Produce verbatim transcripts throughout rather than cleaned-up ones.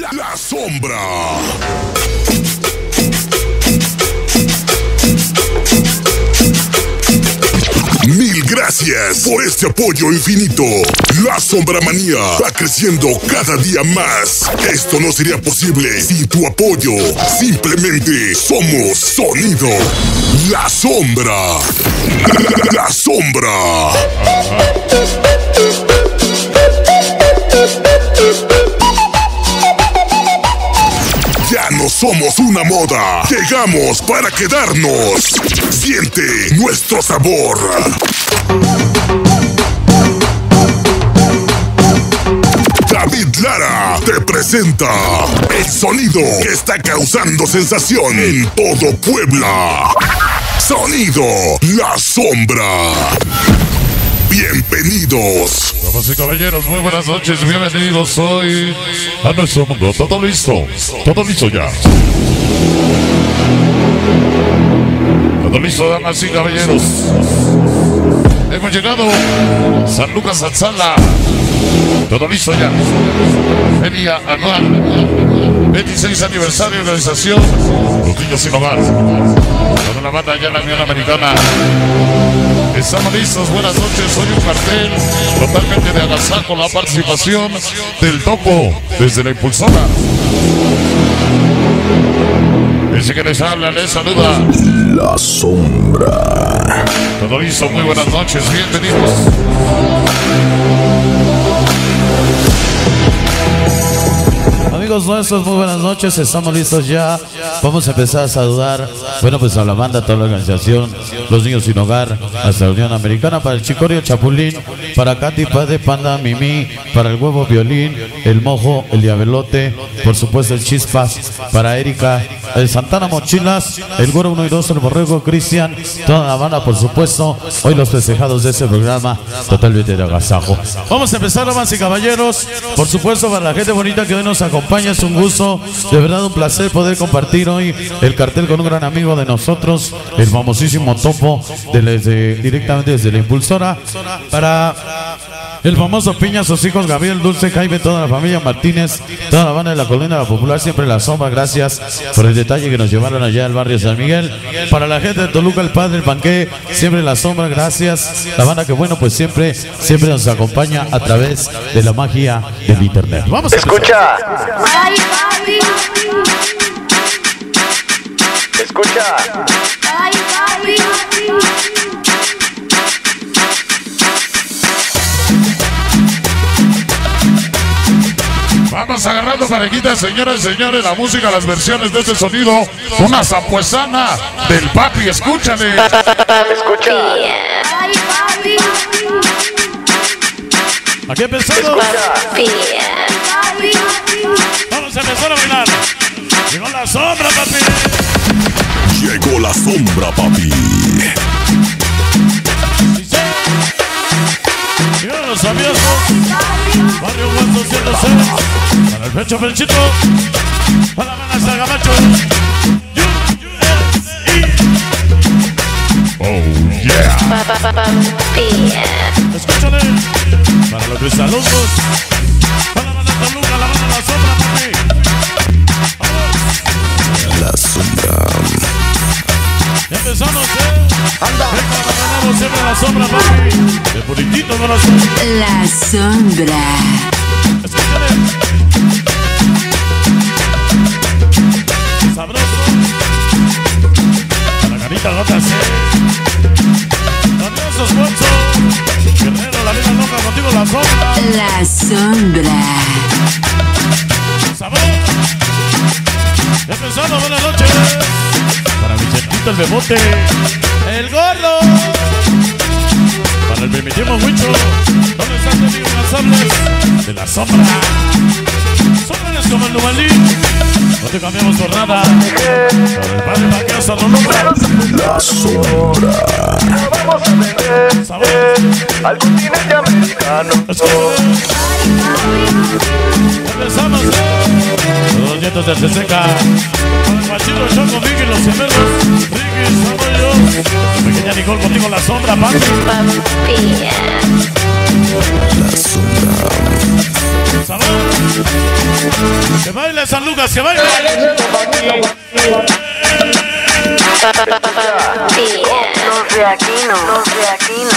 La Sombra. Mil gracias por este apoyo infinito. La Sombra Manía va creciendo cada día más. Esto no sería posible sin tu apoyo. Simplemente somos sonido. La Sombra. La, la Sombra. Ya no somos una moda. Llegamos para quedarnos. Siente nuestro sabor. David Lara te presenta el sonido que está causando sensación en todo Puebla. Sonido La Sombra. Bienvenidos. Damas y caballeros, muy buenas noches, bienvenidos hoy a nuestro mundo. Todo listo, todo listo ya. Todo listo, damas y caballeros. Hemos llegado a San Lucas Atzala. Todo listo ya. Feria anual, veintiséis aniversario de organización Los Niños Sin Hogar. Con la banda allá en la Unión Americana. Estamos listos, buenas noches. Hoy un cartel totalmente de agasajo, la participación del Topo desde la Impulsora. Ese que les habla, les saluda La Sombra. Todo listo, muy buenas noches, bienvenidos. Amigos nuestros, muy buenas noches, estamos listos ya. Vamos a empezar a saludar, bueno, pues a la banda, a toda la organización, Los Niños Sin Hogar, hasta la Unión Americana, para el Chicorio Chapulín, para Katy, Padre, Panda, Mimi, para el Huevo Violín, el Mojo, el Diabelote, por supuesto el Chispas, para Erika, el Santana Mochilas, el Güero uno y dos, el Borrego, Cristian, toda la banda, por supuesto, hoy los festejados de este programa, totalmente de agasajo. Vamos a empezar, damas y caballeros, por supuesto, para la gente bonita que hoy nos acompaña. Es un gusto, de verdad un placer poder compartir hoy el cartel con un gran amigo de nosotros, el famosísimo Topo, de desde, directamente desde la Impulsora, para el famoso Piña, sus hijos Gabriel, Dulce, Jaime, toda la familia Martínez, toda la banda de la Colonia La Popular, siempre La Sombra. Gracias por el detalle que nos llevaron allá al barrio San Miguel. Para la gente de Toluca, el Padre, el Panqué, siempre La Sombra. Gracias, la banda que bueno, pues siempre, siempre nos acompaña a través de la magia del internet. Vamos a escucha. Ay, papi. Escucha. Ay, papi. Vamos agarrando parejitas, señoras y señores, la música, las versiones de este sonido. Una zampuesana del papi, escúchale. Escucha. Ay, papi. Aquí empezamos. Papi. Vamos a empezar a bailar. Llegó La Sombra, papi. Llegó La Sombra, papi. Llegaron los amigos. Barrio Guanzo ciento seis. Para el pecho Penchito. Para la mano Sagamacho. Oh yeah. Escúchale. Para los cristalosos. Para la mano Toluca, la mano La Sombra, papi. Vamos. La Sombra. Ya empezamos, eh. Anda. Venga, siempre La Sombra, papi. De bonitito no La Sombra. La Sombra. Escúchale. Sabroso. A la carita gotas, eh. Sabrosos, Guanzo. Guerrero, la vida loca, contigo La Sombra. La Sombra. Sabroso. Ya empezamos, buenas noches. Para Vicentito el Bebote. El Gordo. Para el primitivo Huicho. ¿Dónde estás, amigo? Las sables de La Sombra. Sóbrales como el Nubalín. No te cambiamos por nada. Para el padre Paqueas a los nombres. La Sombra. Vamos a vender Sabor. al continente americano. Ya empezamos, eh. Los nietos de Ceseca. Para el machito Choco, Vicky, los gemelos. Ricky, Saboyo. Pequeña Nicole, contigo La Sombra, papi. La Sombra. Sabor. Que baile San Lucas, que baile. Los de aquí no, los de aquí no.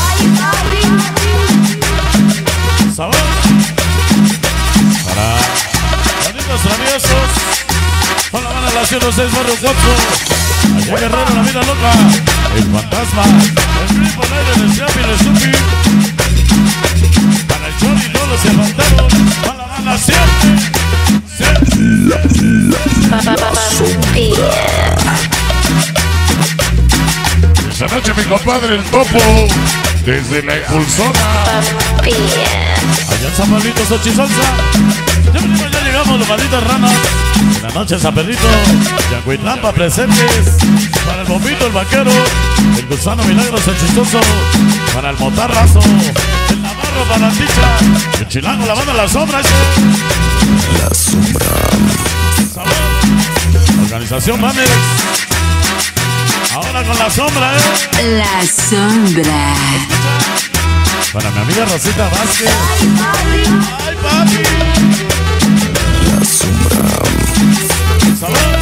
Sabor. Para bonitos traviesos. Con la mano de la ciudad seis barrio cuatro. Allá Guerrero, la vida loca. El fantasma. El grifo, el aire, el Chapi, el Stupi. Para el Chori, todos los levantaron. Para la banda siempre. La, la, la sombra. Esta noche mi compadre el Topo, desde la Impulsora. Allá en San Pablito, Xochisalsa. Ya venimos, ya llegamos, los malditas ranas. En la noche San Pedrito, Yacuitlampa presentes. Para el bombito, el vaquero. El gusano milagros, el chistoso. Para el motarrazo. El navarro, para la ticha. El chilango, la banda, las sombras. La sombra. Sabor. Organización Manex. Ahora con la sombra, eh. La sombra. Para mi amiga Rosita Vázquez. Ay, papi. La sombra. Sabor.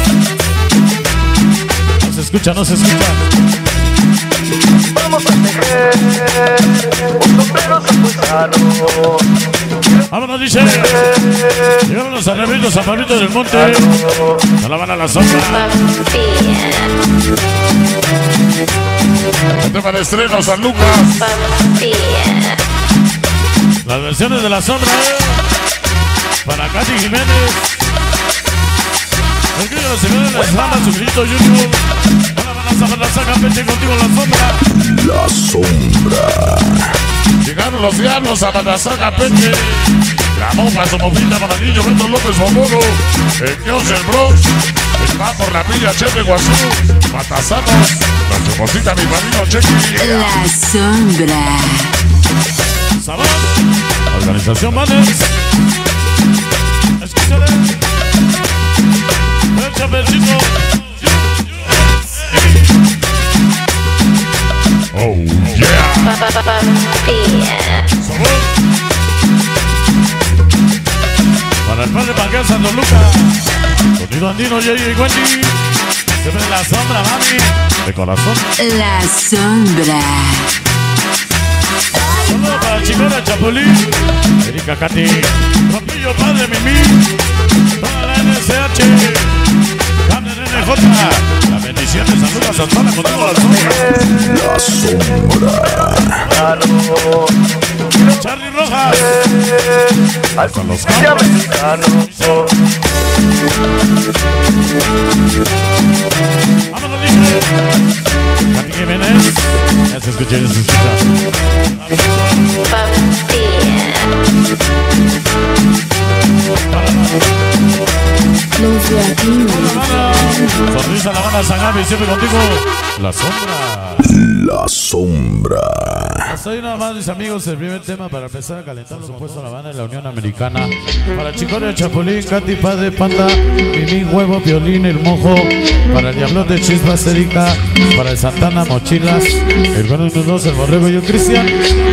No se escucha, no se escucha. Vamos a tejer un sombrero zapuzano. Vámonos, dice. Llegaron los arreblitos a Pablito del Monte. No la van a la sombra. El tema de estreno, San Lucas. Las versiones de la sombra, eh. Para Katy Jiménez. El grillo se ve en la sala, su grito Junior. Ahora van a saber la saca, peche contigo la sombra. La sombra. Llegaron los diablos a Manazaga Peche. La bomba, Somofita, Monadillo, Beto López Bomoro. El Dios del Bronx. El va por la Villa Chepe Guazú. Matasanos. La chocosita, mi padrino Chequi. La sombra. Sabor. Organización Manex. Escúchale. El chapercito. Oh, yeah. Sabor. Para el padre Panguel Santo Lucas. Sonido andino, J J y Wendy. Siempre la sombra, mami. De corazón. La sombra. Saludos para Chimera Chapulín. Erika Katy. Rompillo Padre Mimi. Para la N S H. Carmen N J. La bendición de San Lucas Santana contigo la sombra. La sombra. Charlie Rojas. Con los cabros. Vámonos, dije. Katy Jiménez. Ya se escucha, ya se escucha. Los de aquí no. Sonrisa la banda San Gaby, siempre contigo. La sombra. La sombra. Hasta ahí nada más, mis amigos, el primer tema para empezar a calentar, por supuesto, la banda de la Unión Americana. Para Chicoria, Chapulín, Katy, Padre, Panda, Mimi, Huevo, Violín, El Mojo. Para el Diablote, Chispas, Erika. Para el Santana, Mochilas. El Bueno y dos, el Borrego y yo, Cristian.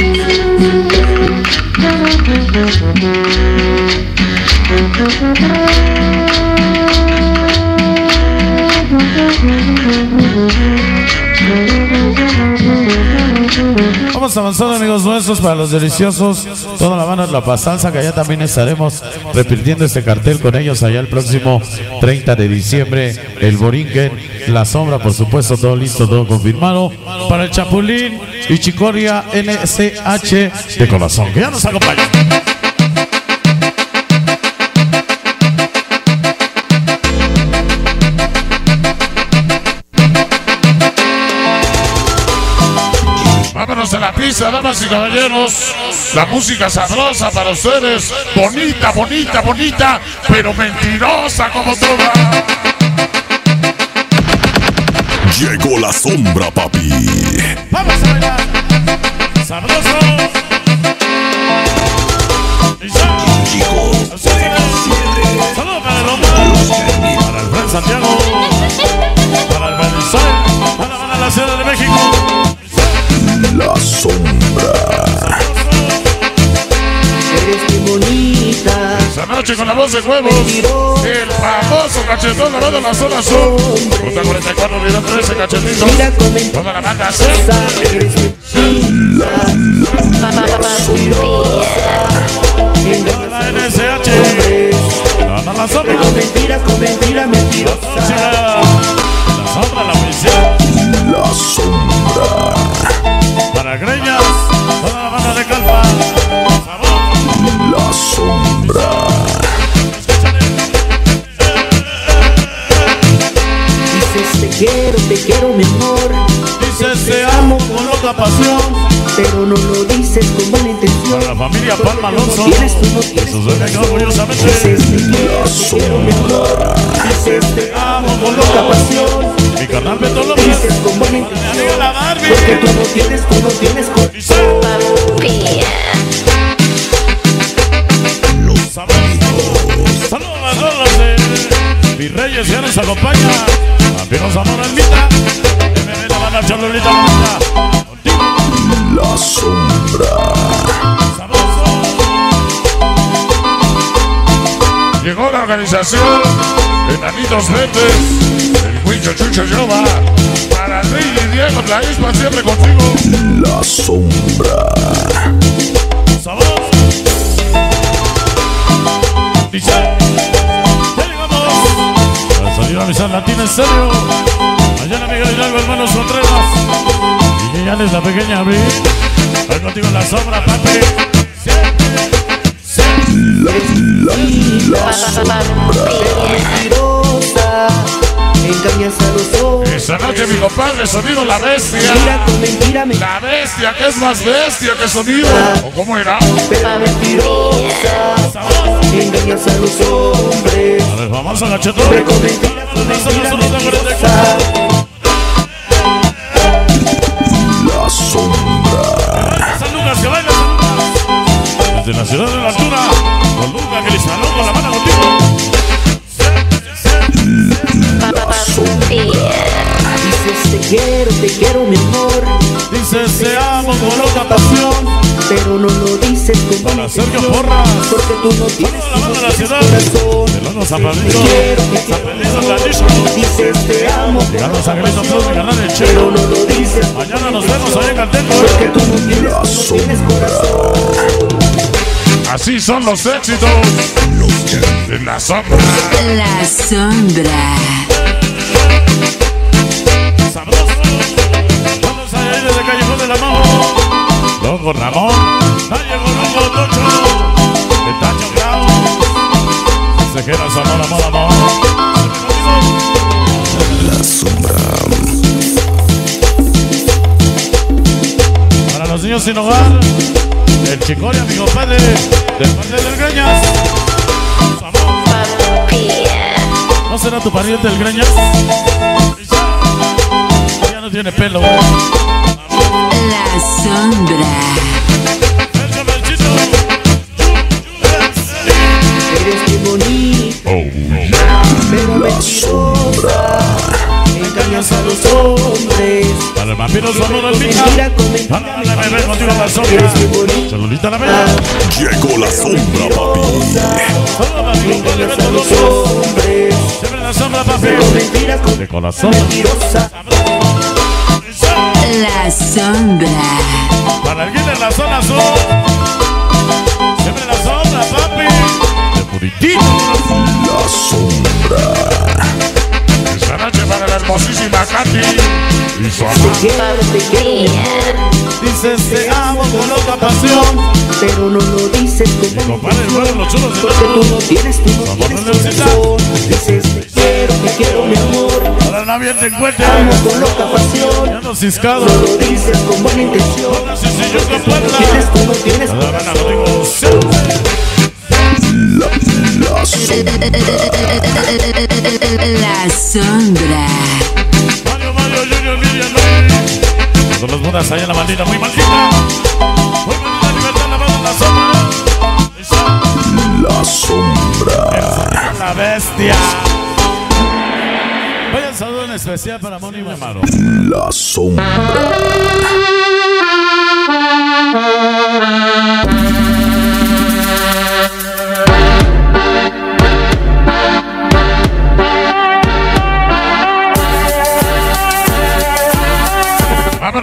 Vamos avanzando, amigos nuestros, para los deliciosos. Toda la banda de La Paz Salsa, que allá también estaremos repitiendo este cartel con ellos allá el próximo treinta de diciembre. El Borinquen, La Sombra, por supuesto, todo listo, todo confirmado. Para el Chapulín y Chicoria N C H de corazón, que ya nos acompaña. Vámonos a la pista, damas y caballeros. La música sabrosa para ustedes. Bonita, bonita, bonita, pero mentirosa como toda. Llegó la sombra, papi. Vamos a bailar. Sabroso. Chicos, saludos para el hombre, para el Fred Santiago, para el Belisay, para la, la Ciudad de México. la sombra. Eres muy bonita. noche con la voz de huevos. El famoso cachetón lavado en la zona sur. Ruta cuarenta y cuatro, video trece, cachetitos. Toda la banda C. La N S H. La la sombra. Mentira con mentira, mentirosa. La sombra, la policía. La sombra. Para Greñas. Toda la banda de Calpa. Sabor. La sombra. Dices te quiero, te quiero mi amor. Dices te amo con loca pasión. Pero no lo dices con buena intención. Para la familia Palma Alonso. Tienes tú, no tienes. Eso suena que orgullosamente. Dices te quiero, te quiero mi amor. Dices te amo con loca pasión. Mi carnal Beto López. Dices con buena intención. Porque tú no tienes, tú no tienes con... Saludos a todos de mis reyes ya nos acompaña. También nos amor Almita. M M la banda Charlolita Bonita. Contigo. La sombra. Sabroso. Llegó la organización Enanitos Verdes. El Huicho Chucho Yoba. Para el Rey y Diego, la isla siempre contigo. La sombra. Sabroso. Dice, ya llegamos a la salida de San Latina en serio. Allá en la Miguel Hidalgo, hermanos Contreras. Y ya es la pequeña Abril. Ahí contigo en la sombra, papi. Siempre, siempre. La, la, la sombra. Mentirosa, engañas a los hombres. Esta noche mi compadre, sonido La Bestia. Mentira con mentira, me... La Bestia, que es más bestia que sonido. ¿O cómo era? Pero mentirosa, Sabor. engañas a los hombres. A ver, vamos a gachetón. Siempre con mentira, con mentira, mentirosa. La sombra. San Lucas, que baila San Lucas. Desde la ciudad de la altura. Con Lucas, que le saló con la mano contigo. La sombra. Dices te quiero, te quiero mi amor. Dices te amo con loca pasión. Pero no lo dices con buena Para Sergio intención. Porras. Porque tú no tienes, Toda la tú no banda de la tienes ciudad. corazón. De los San Te Pedrito. quiero, te San quiero mi Pedrito, amor. Jalisco. Dices te amo con Llegando a San loca Angelito Plus, mi pasión. canal El Pero Chelo. no lo dices. Mañana nos vemos ahí en Canteno. Porque tú no tienes, La tú no tienes corazón. Así son los éxitos. En la sombra. La sombra. Sabroso. Vamos a ir desde Callejón del Amor. Loco Ramón. Ahí llegó Loco Tocho. De Tacho Grau. Consejeras, amor, amor, amor. La sombra. Para los niños sin hogar. El Chicoria, mi compadre. Del parte del Greñas. Sabor. ¿No será tu pariente el Greñas? Ya no tiene pelo, güey. La sombra. Sergio Melchito. Eres muy bonita, pero mentirosa. Engañas a los hombres. Para el vampiro sonoro del Mentira Pita. con mentira, Para la bebé contigo la sombra. Eres muy bonita. Chelulita la bebé. Llegó la sombra, papi. Solo para mi compadre Engañas a Beto los López. hombres. Siempre la sombra, papi. Pero mentira con De corazón. mentirosa. La sombra. Para el guía de la zona sur. Siempre la sombra, papi. De puritito. La sombra. Esta noche para la hermosísima Katy. Y su Te amor. quiero, te quiero mi amor. Dices te amo con loca pasión. Pero no lo dices con Mi buena compadre, el nuevo, los chulos de Porque tú todo. no tienes, tú no Vamos tienes a necesitar. corazón. Dices te quiero, te quiero mi amor. Para la bien te Amo encuentres. con loca pasión. Ya no ciscado. No lo dices con buena intención. Ahora sí, sí, yo te Tú no tienes, puedo. tú no tienes Cada gana lo corazón. digo siempre. La, la sombra. La sombra. Mario, Mario, Junior, Miriam, Luis. Son los buenas allá en la maldita, muy maldita. Muy maldita libertad, la mano en la sombra. La sombra. La bestia. Vaya saludo en especial para Moni Mamaro. La sombra.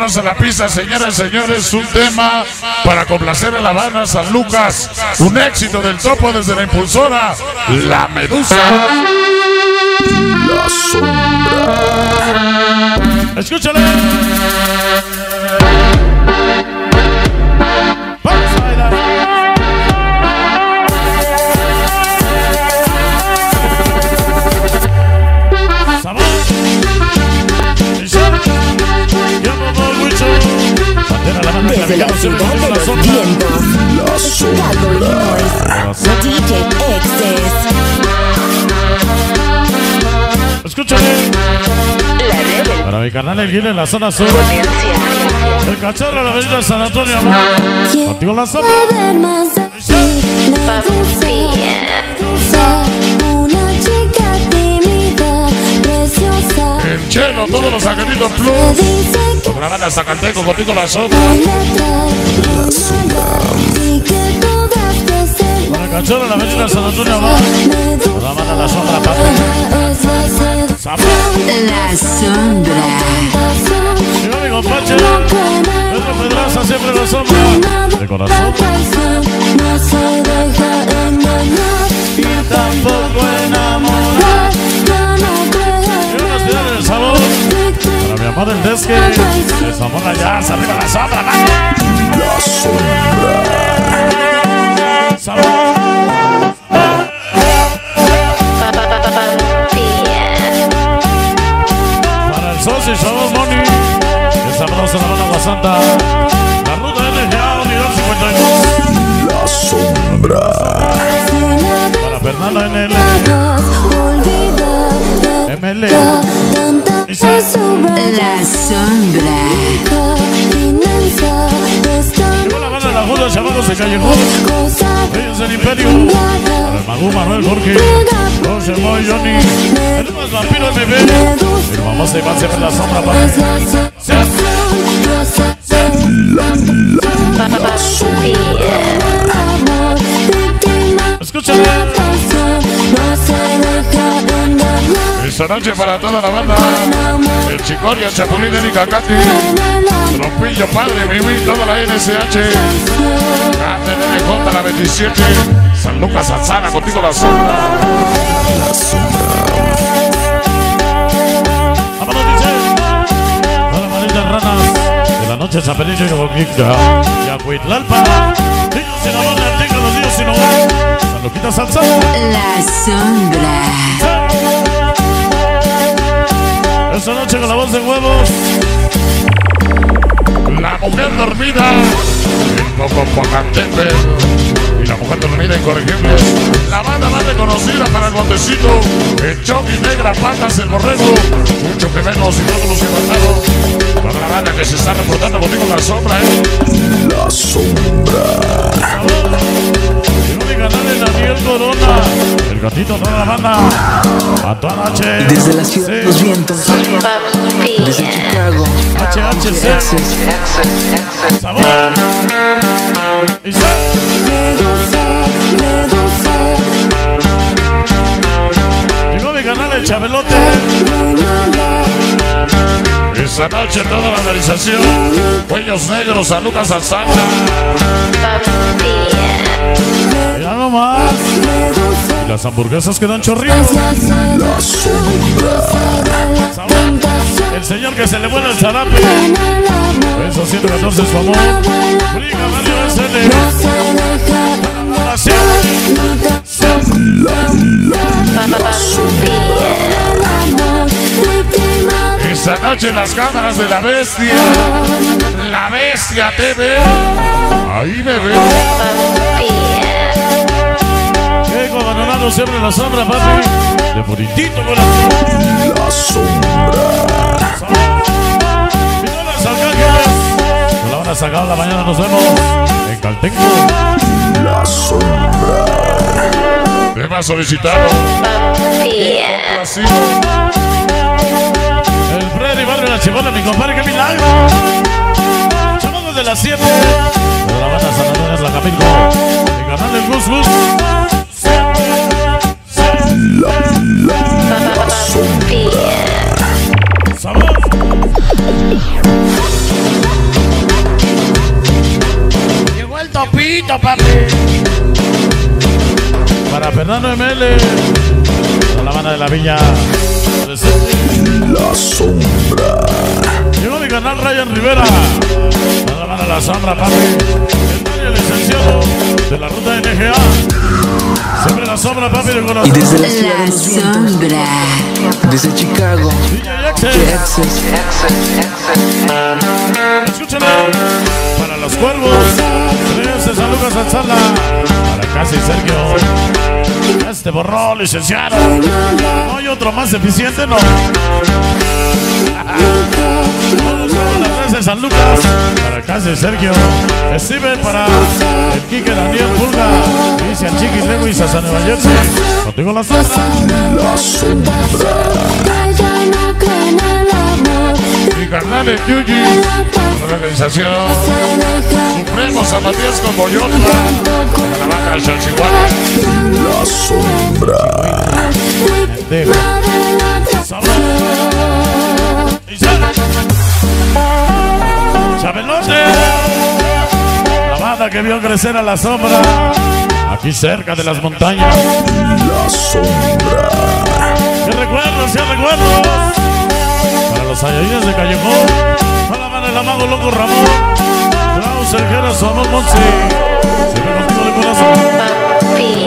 Vámonos a la pista, señoras y señores. Un tema para complacer a La Habana, San Lucas. Un éxito del topo desde la impulsora, La Medusa. La sombra. Escúchale. Vamos a bailar. Sabor. Desde la ciudad de los vientos, Chicago, Illinois, D J Excess. Escúchale. Para mi canal El Guile en la zona sur. El cachorro de la avenida San Antonio. Contigo la sombra. El Chelo, todos los Angelitos Plus. Con la banda Zacateco, contigo la sombra. Con el cachorro de la avenida San Antonio. Con la banda La Sombra, papi. La sombra. Llegó mi compadre Pedro Pedraza, siempre La Sombra. De corazón. Y tampoco enamorar. Quiero respirar el sabor. Para mi amor el desque. De Zamora ya, arriba La Sombra, papi. La sombra. Sabor. Sosi, somos Moni. Es sabrosa la banda Guasanta. La ruta L G A Unidad cincuenta y dos. La sombra. Para Fernanda N L. M L. La sombra. Llegó la banda de la Juda, llamados de Callejón. Ellos del Imperio. Para el Magú, Manuel, Jorge. José Moy, Johnny. El más vampiro M B. Y vamos a llevar siempre La Sombra, papi. La sombra. Escúchame. Esta noche para toda la banda. El Chicoria, el Chapulín, Erika, Katy. Trompillo, Padre, Mimi, toda la N S H. K T N J, la veintisiete. San Lucas, Alzana, contigo La Sombra. La sombra. Vámonos, dice. Todas las ranas de la noche Zapelillo y Boquita. Y Acuitlalpa. Niños sin amor, Artica, los niños sin hogar. San Luquita Salsa. La sombra. Esta noche con la voz de huevos. La mujer dormida. El Popocatépetl. Y la mujer dormida incorregible. La banda más reconocida para el botecito. El Chucky, Negra, Patas, el Borrego. Mucho que menos y todos los inventados. Para la banda que se está reportando contigo La Sombra, eh. La sombra. Y mi canal es Daniel Corona. El gatito, toda la banda. A toda noche. Desde la ciudad de los vientos, desde Chicago, H H C. Sabor. Y se. Llegó mi canal El Chabelote. Esta noche toda la organización. Cuellos Negros, San Lucas, Alzana. Ya nomás. Y las hamburguesas quedan chorritos. La sombra. El señor que se le vuela el zarape. Esos ciento catorce es su amor. Briga Mario S L. Así. Esta noche en las cámaras de La Bestia. La Bestia T V. Ahí me veo. Vengo abandonando siempre La Sombra, papi. De bonitito con la. La sombra. Y todas las arcángeles. Nos la van a sacar a la mañana, nos vemos en Caltenco. La sombra. Tema solicitado. Así. El Freddy Barrio La Chibola, mi compadre, qué milagro. Chamamos de las siete. De la banda San Antonio es la Camilco. Mi canal del Gus Gus. La, la, la sombra. Sabor. Miguelito, papi. Para Fernando M L. A la banda de la Viña. La Sombra. Llegó mi canal Ryan Rivera. A la banda de la Sombra, papi. El licenciado de la ruta N G A. Siempre la Sombra, papi, de corazón. Y desde la ciudad de La los vientos, sombra. desde Chicago, D J Access. Texas, Escúchenlo. Para los cuervos. Desde San Lucas al Sala. Para Casi Sergio. Este borró, licenciado. ¿No hay otro más eficiente? No. De San Lucas, para Casi Sergio, Steven para el Quique Daniel Pulga, Cristian Chiquis Lewis hasta Nueva Jersey. Contigo la Sombra. La Sombra. Mi carnal el Yuji, la organización Supremo San Matías con Boyotla, la banda Chalchihuahua. La Sombra. Dejo. Sabor. Y sale. Chabelote. La banda que vio crecer a la Sombra, aquí cerca de las montañas. La Sombra. ¡Qué recuerdos, qué recuerdos! Para los Saiyajines de Callejón, a la mano el amago loco Ramón, Klaus el Jera, su amor Monsi. Siempre contigo de corazón.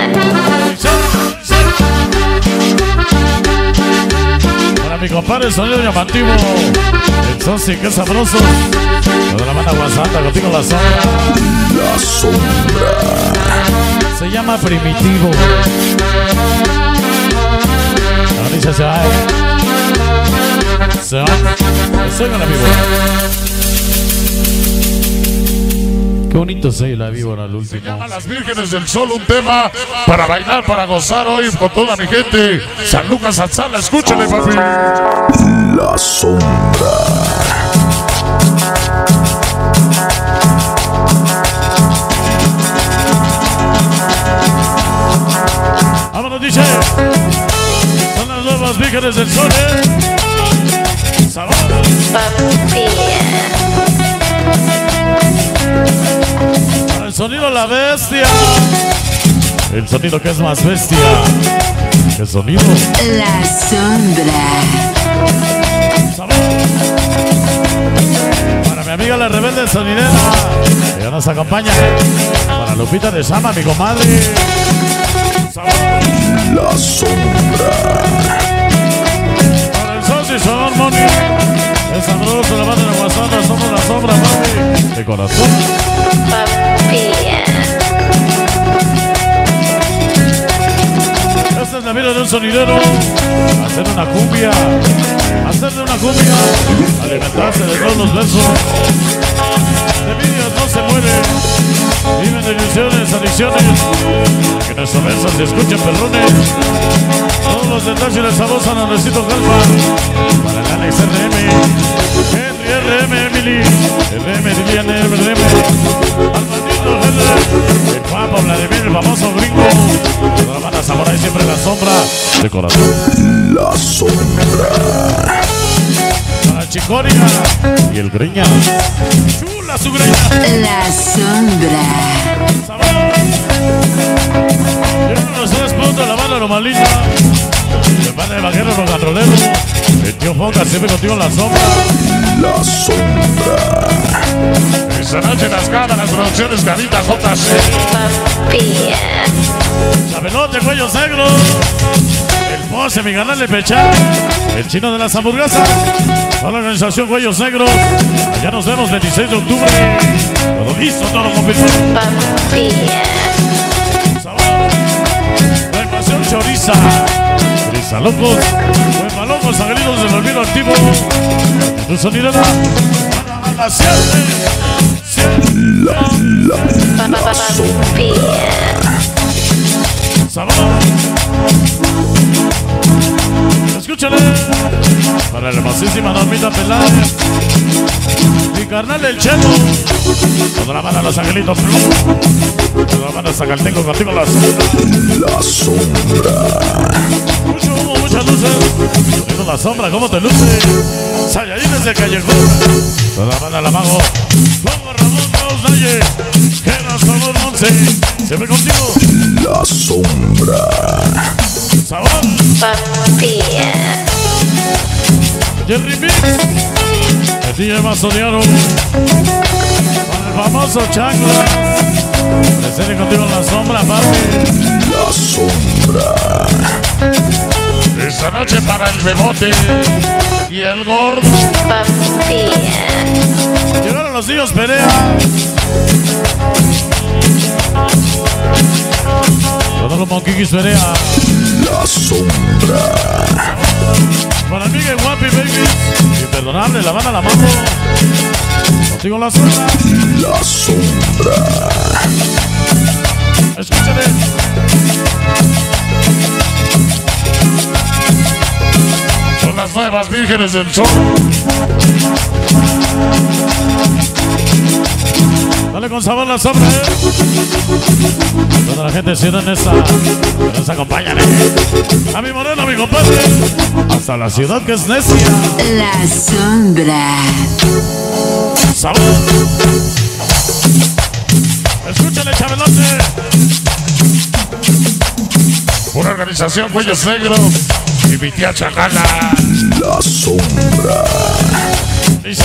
Para mi compadre el sonido llamativo, el Sosi, qué sabroso. Toda la mano Guasanta, contigo la Sombra. La Sombra. Se llama Primitivo. La dice se va. Se va. Se va la víbora. Qué bonito se la víbora al último. Se llama Las Vírgenes del Sol, un tema para bailar, para gozar hoy con toda mi gente. San Lucas al Sala, escúchale, papi. La Sombra. Vámonos, dice. Son las nuevas Vírgenes del Sol, ¿eh? Sabor. Para el sonido la bestia. El sonido que es más bestia. El sonido. La sombra. Sabor. Para mi amiga la rebelde sonidera. Ella nos acompaña. Para Lupita de Sama, mi comadre. Sabor. La Sombra. Para el socio, sabor, Moni. Es sabroso, la banda de Guasana, somos la Sombra, mami. De corazón. Esta es la vida de un sonidero. Hacer una cumbia. Hacerle una cumbia. Alimentarse de todos los besos. De vídeos no se muere. Viven de ilusiones, adicciones. Que nuestros versos se escuchen perrones. Todos los detalles y la sabosa necesito calma. Para el Alex R M. Henry R M, Emily. R M, Lilian R M. Armandito Henry. El guapo Vladimir, el famoso gringo. Toda la banda Zamora y siempre la Sombra. De corazón. La Sombra. Para Chicoria y el Greña. Chula su Greña. La sombra. Sabor. Llegaron los tres puntos, la banda normalita. El padre de vaquero, los gatroleros. El tío Foca, siempre contigo en la Sombra. La Sombra. Esta noche en las cámaras, producciones Carita J C. Chabelote, cuellos negros. El Pose, mi canal de Pechán. El chino de las hamburguesas. Toda la organización Cuellos Negros. Allá nos vemos veintiséis de octubre. Todo listo, todo confirmado. Sabor. La invasión choriza. Choriza locos. Pues malocos, agridos del olvido activo. Tu sonido. A las siete. La, la, la Sombra. Sabor. Escúchale. Para la hermosísima Normita Peláez. Mi carnal el Chelo. Toda la banda Los Angelitos Blue. Toda la banda Zacaltengo contigo las. La Sombra. Mucho humo, muchas luces. Contigo la Sombra, ¿cómo te luce? Saiyajines de Callejón. Toda la banda La Mago. Fuego Ramón Klaus Naye. Que nos amor Monse. Siempre contigo. La sombra. Sabor. Papi. Jerry Mix. El D J más odiado. Con el famoso Chancla. Presente contigo en la sombra, papi. La sombra. Esta noche para el bebote y el gordo. Papi. Llegaron los niños Perea. Todos los monquiquis Perea. La sombra. Para mí que guapi, baby. Imperdonable, la banda la mano. Contigo la sombra. La sombra. Escúchale. Son las nuevas vírgenes del sol. Dale con sabor la sombra, eh. Toda la gente sienta en esta. Que nos acompañan, eh. A mi moreno, a mi compadre. Hasta la ciudad que es necia. La sombra. Sabor. Escúchale, Chabelote. Una organización Cuellos Negros y mi tía Chacala. La sombra. Dice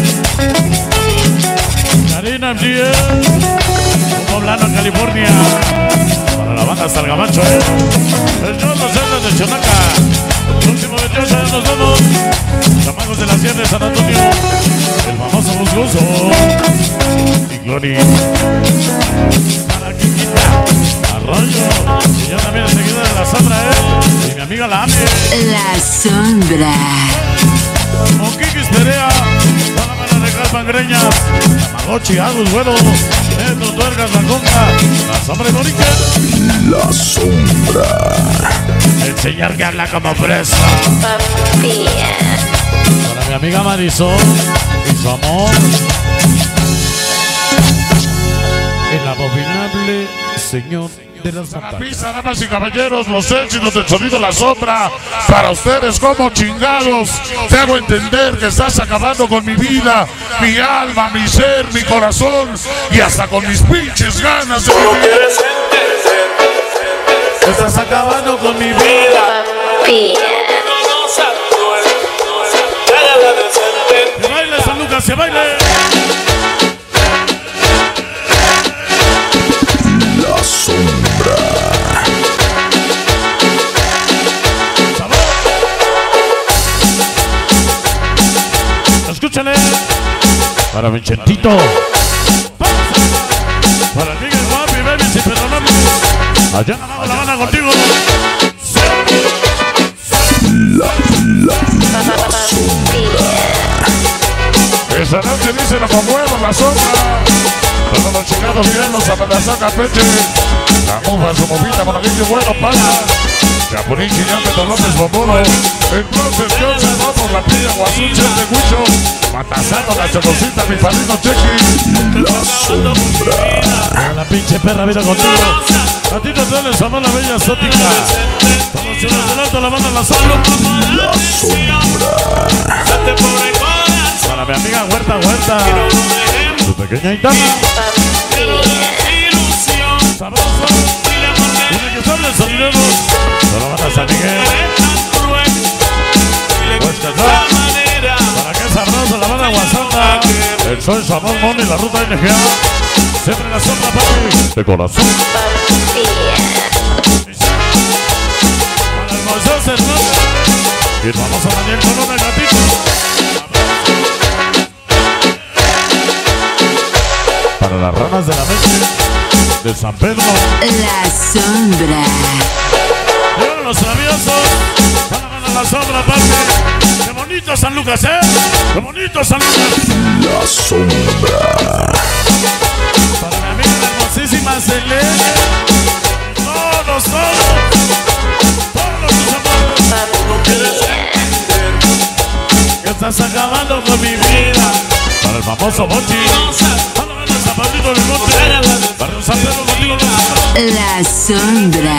Karina M D, Poblano, California. Para la banda hasta el gabacho, eh. El John Los Celos de Chonaca. Próximo veintiocho años nos vemos. Chamacos de la Sierra de San Antonio. El famoso Musgoso. Y Glory. Para Kikita. Arroyo. Y yo también enseguida de la sombra, eh. Y mi amiga la Ame. La sombra. Monquiquis Perea. Toda la mano de Calpangreñas. Tamagotchi, Agus, Güero. Neto, Tuercas, La Conga. La sombra de Dorique. La sombra. El señor que habla como presa. Papi. Para mi amiga Marisol y su amor. El abominable señor de las zapatas. Pisa, damas y caballeros, los éxitos del sonido La Sombra. Para ustedes, como chingados, te hago entender que estás acabando con mi vida, mi alma, mi ser, mi corazón y hasta con mis pinches ganas de vivir. Estás acabando con mi vida. Papi. ¡Se baile, San Lucas, se baile! La sombra. ¡Sabor! Escúchale. Para Vincentito. Para el Miguel Guapi, baby, sin perdonarme. Allá la banda contigo. La, la, la sombra. Esa noche dice la conmuevo, la sombra. Todos los chingados viejos a Pedazar Campeche. La mufa, su movita, monaguillo bueno, pala. Chapulín, Chillante, López, Bombolo. Entonces yo se va por la pilla, Guasuche, de Huicho. Matazando la chocosita, mi padrino Chequi. La sombra. La pinche perra vino contigo. A ti no te les amó la bella exótica. Todos los del alto la banda la sombra. La sombra. Para mi amiga Huerta Huerta. Su pequeña Itana. Sabroso. Tiene que ser el sonidero. Solo van a San Miguel. Pues que no. Para que sabroso la banda Guasanda. El Sol, Sabor, Moni, la ruta N G A. Siempre la sombra, papi. De corazón. Para el Moisés Hernández. Y vamos a Daniel Colón, el gatito. Para las ranas de la noche de San Pedro. La sombra. Llegaron los traviesos. Van a ganar la sombra, papi. Qué bonito San Lucas, eh. Qué bonito San Lucas. La sombra. Para mi amiga la hermosísima Selene. Todos, todos. Todos tus amores. Que estás acabando con mi vida. Para el famoso Bochi. Zapatito del monte. Barrio San Pedro contigo. La sombra.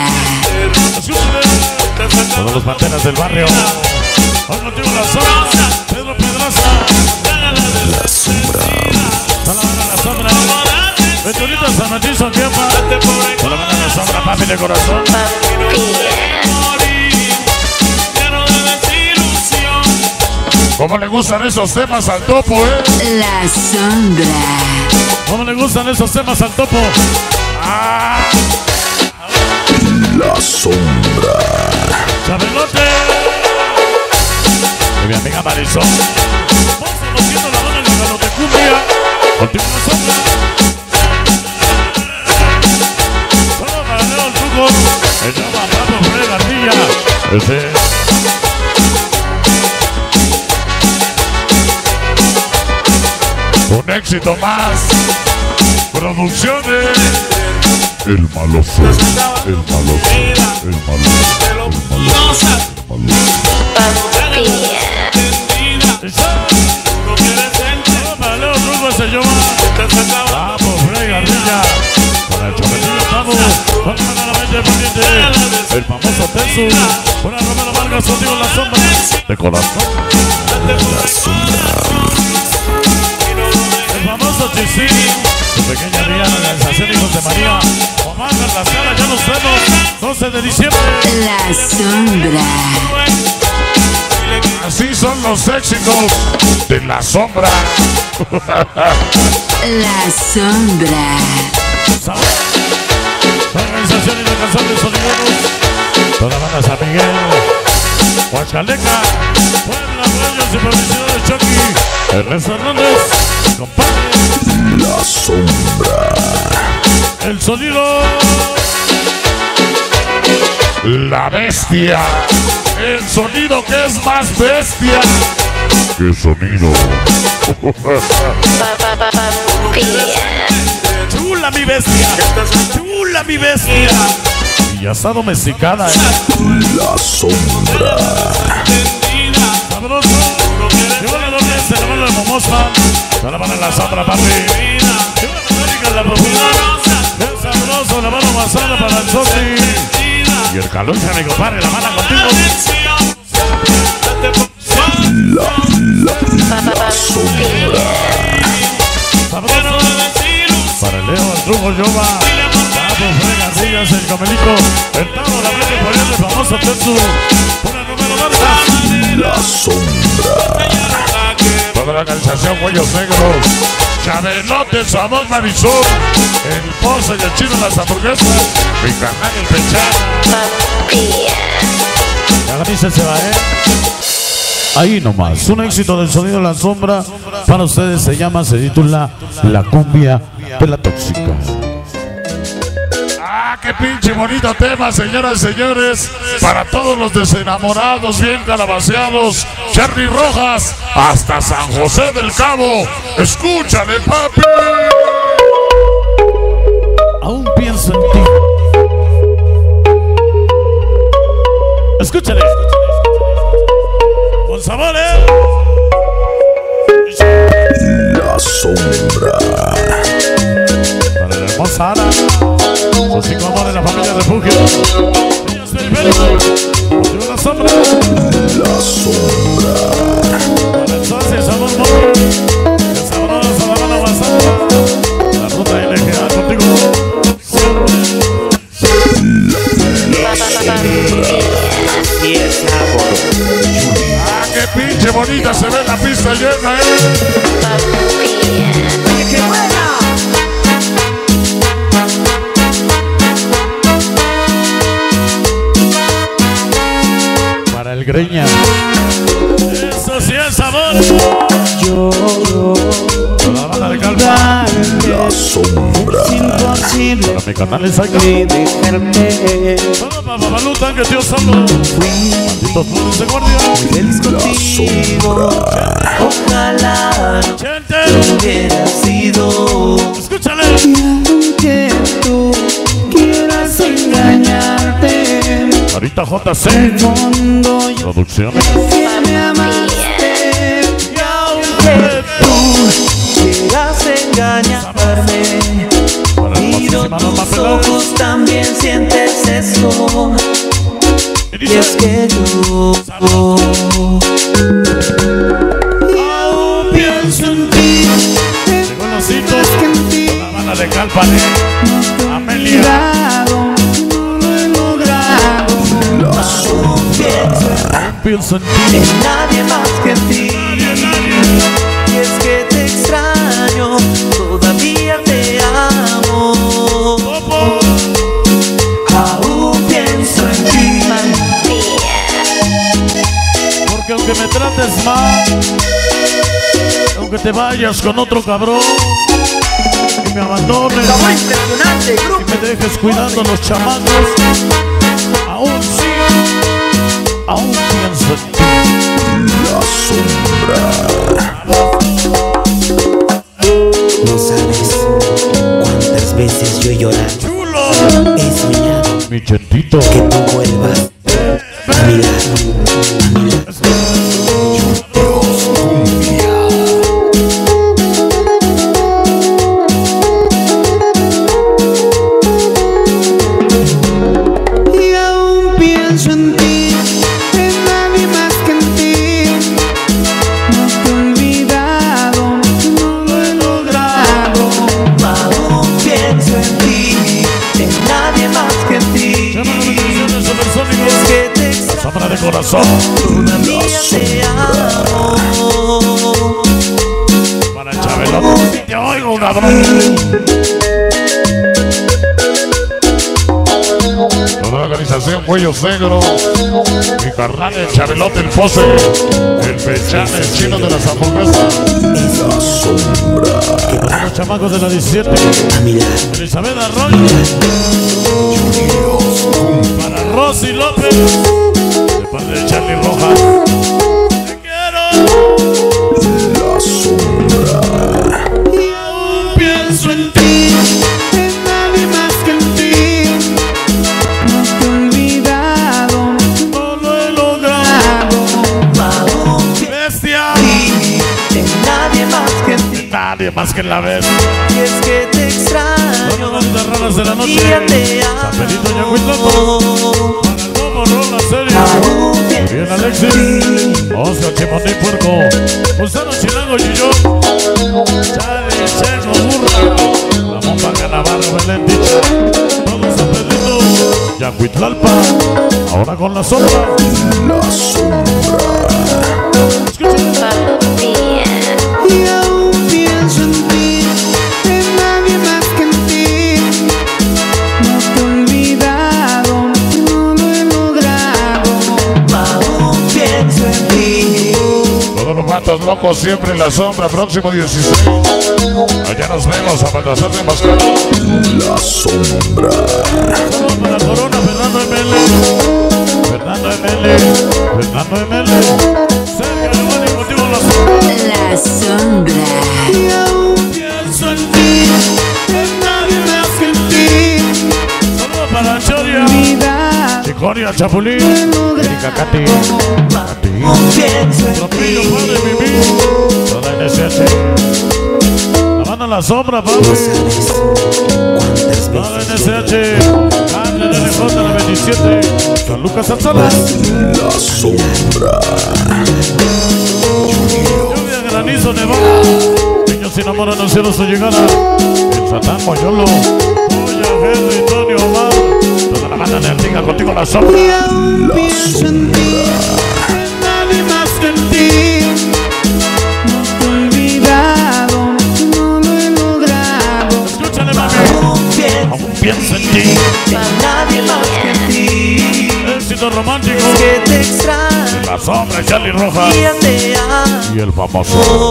Todos los panteras del barrio. Hoy contigo la sombra. Pedro Pedraza. La sombra. La sombra. Venturita San Matizo, ¿qué pasa? Con la mano en la sombra, papi de corazón. ¿Cómo le gustan esos temas al topo, eh? La sombra. ¿Cómo le gustan esos temas al topo? ¡Ah! La sombra. ¡Chabelote! Y mi amiga Marisol. Vamos conociendo la mano en el balón de cumbia. Contigo la sombra. Todo para Leo el truco. El llama Pablo Fred García. Ese. Un éxito más. Producciones. El maloso. El maloso. El maloso. El maloso. Vamos, Fred García. Para el chovetillo estamos. Vamos a la mente pendiente. El famoso Tensu. Una Romero Vargas contigo en la sombra. De corazón. La sombra. El famoso Chisini. Su pequeña Diana de Alsación, hijos de María. Omar en la sala, ya nos vemos. doce de diciembre. La sombra. Así son los éxitos de la sombra. La sombra. Organización Inalcanzable de Sonidos. Toda banda San Miguel. Huachaleca. Puebla, Dueños y Publicidad de Chucky. Ernesto Hernández. Compadre. La sombra. El sonido. La bestia. El sonido que es más bestia. ¿Qué sonido? Chula mi bestia. Chula mi bestia. Y ya está domesticada. ¿eh? La sombra. Sabroso. Llegó la doble, se la mano de Momosa. Se la mano en la sombra, papi. Llegó la América en la profundidad. Es sabroso, la mano masada para el Sosi. Y el calor se me compare, la mano contigo. La, la, la sombra. Sabroso. Para el Leo, el truco, Yoba. Papo, Fred García, el Camelico. El Tavo, la mente por el famoso Tetsu. Una número Vargas. La sombra. Toda la organización, Cuellos Negros. Chabelote, Sabor Marisol. El Pozo y el Chino en las hamburguesas. Mi canal, el Pechán. La camisa se va, ¿eh? Ahí nomás, un éxito del sonido de la sombra. Para ustedes se llama, se titula La cumbia de la tóxica. Ah, qué pinche bonito tema, señoras y señores. Para todos los desenamorados, bien calabaceados. Cherry Rojas, hasta San José del Cabo. Escúchale, papi. Aún pienso en ti. Escúchale. Con sabor, ¿eh? La sombra. Para la hermosa Ana. Los cinco amores de la familia Refugio. Niños periféricos. Contigo la sombra. La sombra. Para el socio, sabor móvil. El sabroso, la mano basada. La ruta L G A contigo. La sombra. Ah, qué pinche bonita se ve la pista llena, eh. ¡Qué buena! Para el Greña. Eso sí es sabor. Lloro. Toda la banda de calma. La sombra. Para mi canal es acá. Todo para Babaluta, que Dios solo. Malditos flores de guardia. La sombra. Ojalá Chente. no hubiera sido. Escúchale. Que tú quieras engañarte. Ahorita J C. Fondo yo Producciones. que me amaste. Y aunque tú quieras engañarme, Para y hermosísima Norma tus Pelón. ojos también sientes eso. Y Y es dice. que yo aún pienso en ti. Llegó el osito. La banda de Calpané. Amelia. Celia. No lo he logrado. Aún pienso en ti. En nadie más que en ti. Nadie, nadie. Y es que te extraño, todavía te amo. Popo. Aún pienso en ti. Porque aunque me trates mal, aunque te vayas con otro cabrón y me abandones y me dejes cuidando a los chamacos, aún sí, aún pienso en ti. La sombra. No sabes cuántas veces yo he llorado. ¡Chulo! He soñado Mi Chentito. que tú vuelvas a mi lado, a mi lado. Y aún pienso en ti, en nadie más que en ti. No te he olvidado, no lo he logrado. Aún pienso en ti, en nadie más que en ti. Llámalo de canciones supersónicos. Es que te La sombra de corazón. todavía te amo. Para Chabelo. Te oigo, cabrón. Toda la organización Cuellos Negros. Mi carnal, el Chabelote, el Pose. El Pechán, el chino de las hamburguesas. La sombra. Para los chamacos de la diecisiete. A mi lado. Elizabeth Arroyo. Para Rosy López. De parte de Charlie Rojas. Te quiero. La sombra. Y aún pienso en ti, en nadie más que en ti. No te he olvidado, No lo he logrado. aún pienso Bestia. en ti, en nadie más que en ti. Nadie más que la vez. Y es que te Son extraño, las bandas raras de la noche. todavía te San Benito amo. Yacuitlaco. Para el Bobo Rola Serio. Aún pienso Bien en Alexis. ti. Oscar Chimoní Puerco. Gustavo Chilango Yuyo. Chale, Checo, Burra. La Montaña Navarro Belendich. Todo San Pedrito. Yacuitlalpa. Ahora con la sombra. La sombra. Escucha. Y aún pienso en ti, en nadie más que en ti. No te he olvidado, no lo he logrado. Aún pienso en ti. Todos los matos locos siempre en la sombra. Próximo dieciséis. Allá nos vemos a Baltasar de Mascaro. La sombra. Saludos para Corona, Fernando M L. Fernando M L. Fernando M L. Sergio Giovanni, contigo la sombra. La sombra. Y aún pienso en ti, en nadie más que en ti. Saludos para Choria. Vida, Chicoria, Chapulín. Erika Cati. Cati. pienso en Tropillo, ti. padre, Mimi. Toda N S H. La banda La Sombra, papi. No sabes cuántas Toda N veces S yo he H. Carne de L J, la veintisiete. San Lucas Atzala. La sombra. Lluvia, granizo, nevada. Niños sin amor anunciaron su llegada. El Satán, Moyolo. Oya, Henry, Tony, Omar. Toda la banda de Antigua, contigo La Sombra. Y aún pienso en ti, en nadie más que en ti. No te he olvidado, no lo he logrado. Escúchale, mami. Aún pienso Aún pienso en ti. en nadie más que en ti. Éxito romántico. Es que te extraño, La Sombra, Charlie Rojas. todavía te amo. Y el famoso.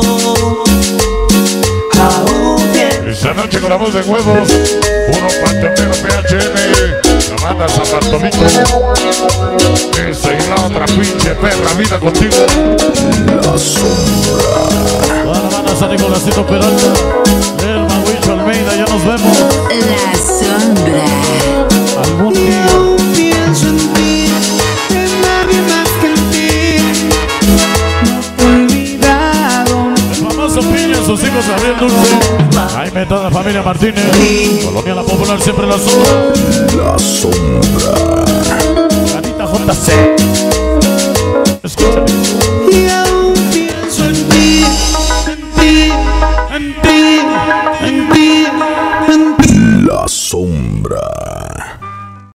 Aún pienso Esta noche con la voz de huevos. Puro panteonero P H M. La banda San Bartolito. Esa y la otra pinche perra vida contigo. La sombra. Toda la banda San Nicolásito Peralta. El Maguicho Almeida, ya nos vemos. La sombra. Algún y día. aún pienso en ti, en nadie más que en ti. No te he olvidado, El famoso Piña, sus hijos Gabriel Dulce. Jaime, toda la familia Martínez. Colonia La Popular, siempre La Sombra. La sombra. Gatita J C. Escúchame. y aún pienso en ti, en ti, en ti.